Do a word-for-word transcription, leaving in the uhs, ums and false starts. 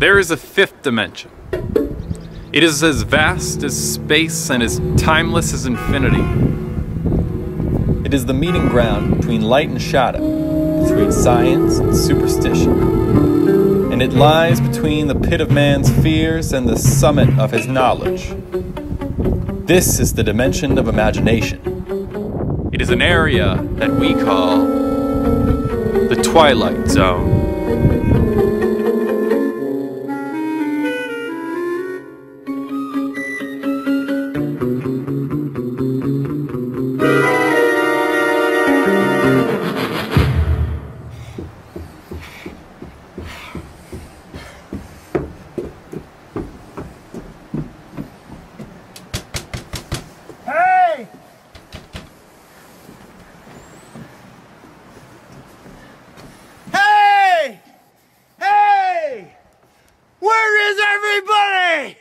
There is a fifth dimension. It is as vast as space and as timeless as infinity. It is the meeting ground between light and shadow, between science and superstition. And it lies between the pit of man's fears and the summit of his knowledge. This is the dimension of imagination. It is an area that we call the Twilight Zone. Hey! Hey! Hey! Where is everybody?